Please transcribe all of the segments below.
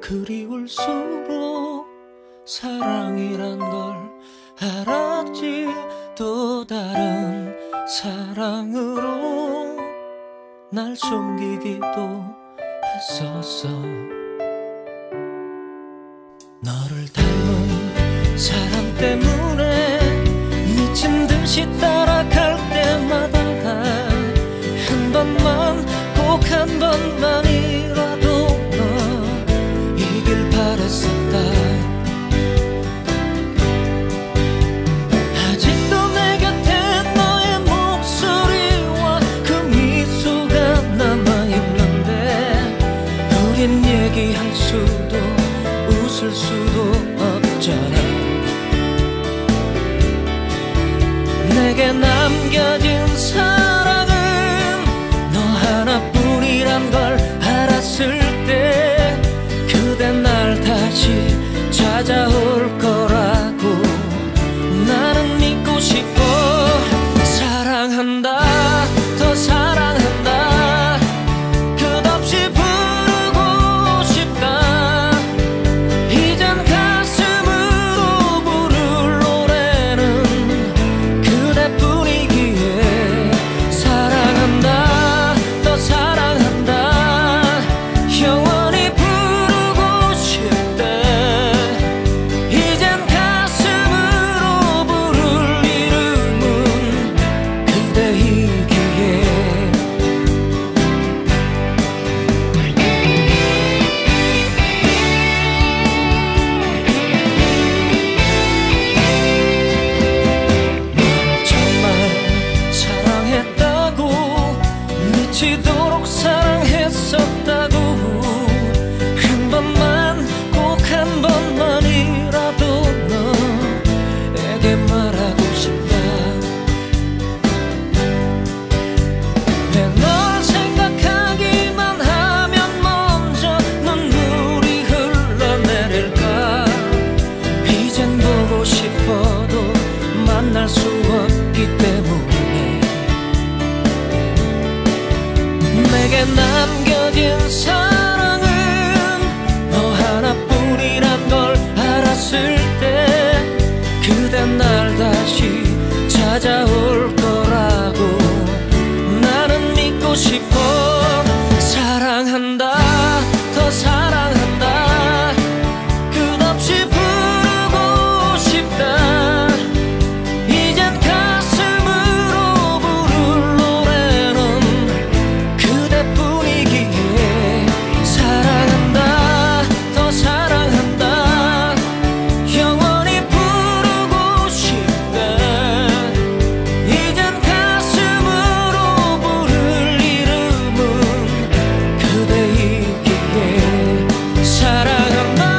그리울수록 사랑이란 걸 알았지. 또 다른 사랑으로 날 숨기기도 했었어. 너를 닮은 사람 때문에 미친 듯이 따라갈 때마다 한 번만, 꼭 한 번만이라도 너 이길 바랬었다. 아직도 내 곁에 너의 목소리와 그 미소가 남아있는데 우린 얘기할 수도 웃을 수도 없잖아. 내게 남겨진 사랑은 너 하나뿐이란 걸 알았을 때 그대 날 다시 찾아올 거라고 나는 믿고 싶어. 사랑한다, 더 사랑한다, 끝없이 부르고 싶다. 이젠 가슴으로 부를 노래는 그대뿐이기에 사랑한다, 더 사랑한다, 영원히 부르고 싶다. 이젠 가슴으로 부를 이름은 그대이기에. 정말 사랑했다고, 미치도록 사랑했었다고, 한 번만, 꼭 한 번만이라도 너에게 말하고 싶다. 왜 널 생각하기만 하면 먼저 눈물이 흘러내릴까. 이젠 보고 싶어도 만날 수 없기 때문에 내게 남겨진 사랑은 너 하나뿐이란 걸 알았을 때 그대 날 다시 찾아올 거라고 나는 믿고 싶어. 사랑한다, 더 사랑한다, 끝없이 부르고 싶다. 이젠 가슴으로 부를 노래는 그대뿐이기에 사랑한다, 더 사랑한다, 영원히 부르고 싶다. 이젠 가슴으로 부를 이름은 그대이기에 사랑한다,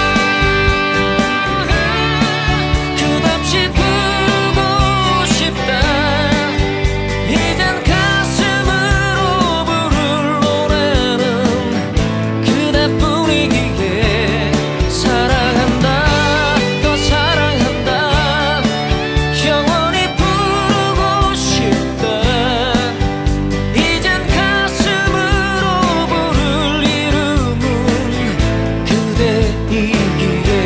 끝없이 부르고 싶다. 이젠 가슴으로 부를 노래는 그대뿐이기에 사랑한다, 더 사랑한다, 영원히 부르고 싶다. 이젠 가슴으로 부를 이름은 그대이기에.